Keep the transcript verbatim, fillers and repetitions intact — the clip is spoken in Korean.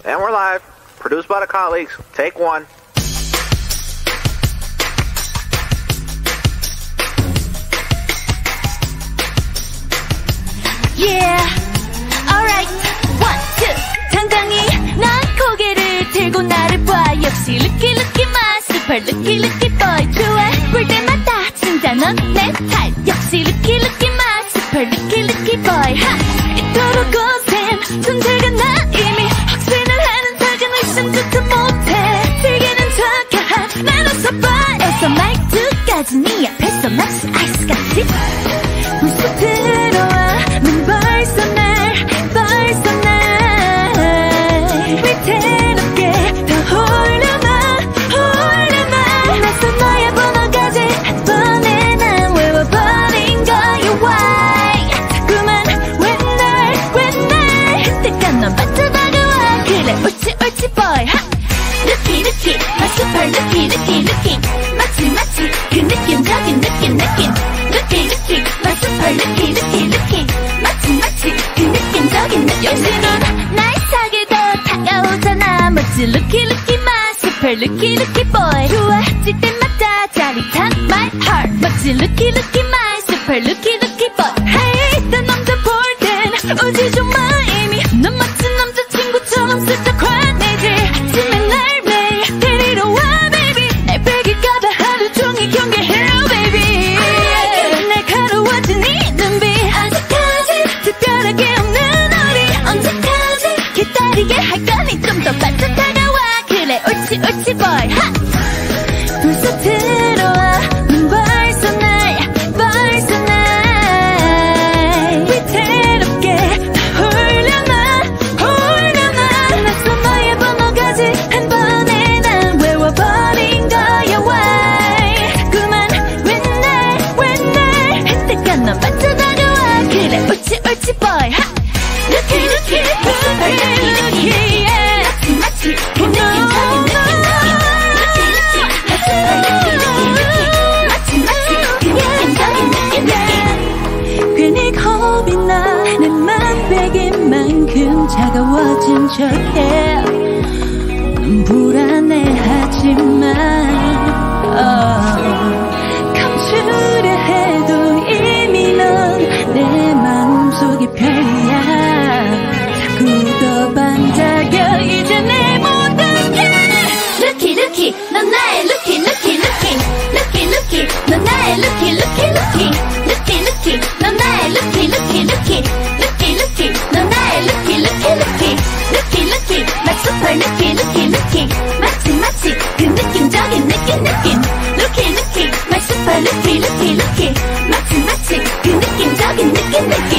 And we're live. Produced by the colleagues. Take one. Yeah, alright, one, two. 당당히 난 고개를 들고 나를 봐. 역시 lucky lucky my super lucky lucky boy. 좋아, 볼 때마다 진짜 넌 내 타입. 역시 lucky lucky my super lucky lucky boy. 하, 이토록 거센 존재가 나 이미 확신을 하는 사진 의심 듣도 못해. 즐기는 척해 난 웃어봐. 애써 말투까지 네 앞에서 마치 아이스같이 웃어 들어와. 넌 벌써 날 벌써 날 위태롭게 더 홀려나 홀려나. 낯선 너의 번호까지 한 번에 난 외워버린 거야. Why 자꾸만 왜날 왜날 획득한 넌 빠져 다가와. 그래 옳지 옳지 boy. 하 lucky lucky my super lucky lucky lucky 마치 마치 그 느낌적인 느낌 느낌 lucky lucky my super lucky lucky lucky 마치 마치 그 느낌적인 느낌. 역시 넌 날 사귀도 다가오잖아. 멋진 lucky lucky my super lucky lucky boy. 좋아질 때마다 짜릿한 my heart. 멋진 lucky lucky my super lucky lucky boy. Hey 딴 남자 볼 땐 오지 좀 마. 이미 넌 멋진 남자친구처럼 슬쩍 화내지. 아침에 날 매일 데리러 와 baby. 날 빼길까봐 하루 종일 경계해요 baby. 날 가로워진 네 눈빛 아직까지 특별하게 없는 우리. 언제까지 기다리게 할 거니 좀 더 빠져 다가와. 그래 옳지 옳지 boy. 하 벌써 들어와. 넌 벌써 날 벌써 날 위태롭게 다 홀려나 홀려나. 낯선 너의 번호까지 한 번에 난 외워버린 거야. Why 자꾸만 왜날 왜날 획득한 넌 빠져 다가와. 그래 옳지 옳지 boy. 하 lucky lucky lucky lucky yeah. 마치 마치 그 느낌적인 느낌 느낌 lucky lucky lucky lucky 마치 마치 그 느낌적인 느낌 느낌. 괜히 겁이 나. 내 맘 베긴 만큼 차가워진 척해. 넌 불안해하지만 oh. 감추려 해도 이미 넌 내 마음속에 별이야. 자꾸 더 반짝여 이제 내 모든 게. lucky lucky 넌 나의 lucky lucky lucky lucky lucky 넌 나의 lucky lucky lucky lucky lucky 넌 나의 lucky lucky lucky lucky lucky 넌 나의 lucky lucky lucky lucky lucky my super lucky lucky lucky 마치 마치 그 느낌적인 느낌 느낌 lucky lucky my super lucky lucky lucky 마치 마치 그 느낌적인 느낌 느낌